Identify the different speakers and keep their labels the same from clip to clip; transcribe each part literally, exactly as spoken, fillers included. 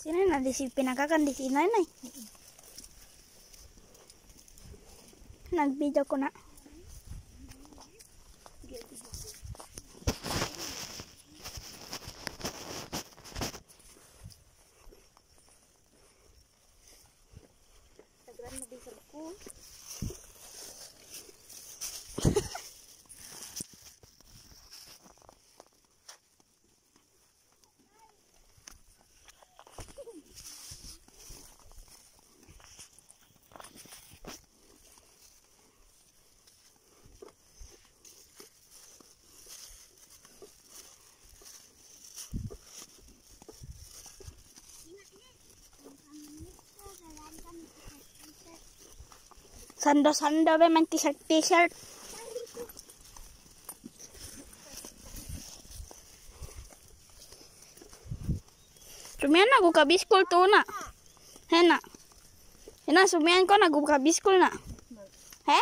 Speaker 1: Sini na di si pinakakan di sini na. Nag-video ko na. Tagran na di ko. Sando-sando be man t-shirt t-shirt. Sumian na ko ka biskul to na. Hena. Hena sumian ko na ko ka biskul na. He?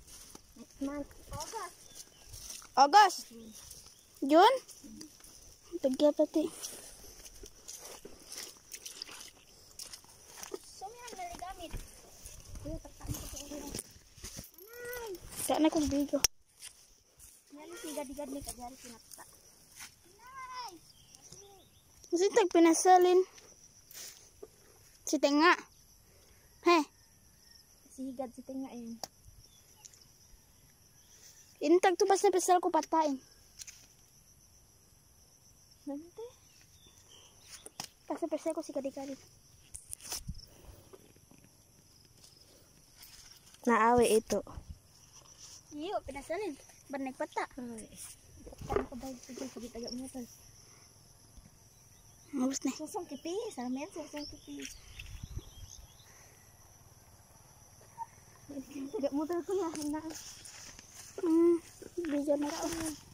Speaker 1: August. June? Tagya pati. Sana kong video. Nali sigad-igad ni kadari pinakta. Kasi tag pinasalin. Si Tenga. He. Sigad si Tenga yun. Intag to basta pasal ko patain. Nanti. Kasi pasal ko sigad-igad. Naawi ito. Iyo, pinasalin. Banig pata. Pata ko dahil sige, sige tagak mo ito. Mabos na. Susong kipi. Salamin, susong kipi. Tagak mo ito ko na. Hmm, video na ito.